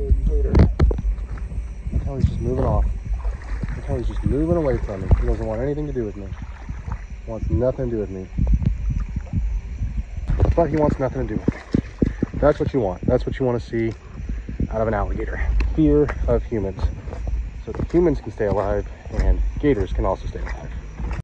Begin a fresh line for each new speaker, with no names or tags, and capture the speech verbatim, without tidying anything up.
baby hater. Look how he's just moving off. Look how he's just moving away from me. He doesn't want anything to do with me. He wants nothing to do with me. But he wants nothing to do with me. That's what you want. That's what you want to see out of an alligator. Fear of humans. So that humans can stay alive and gators can also stay alive.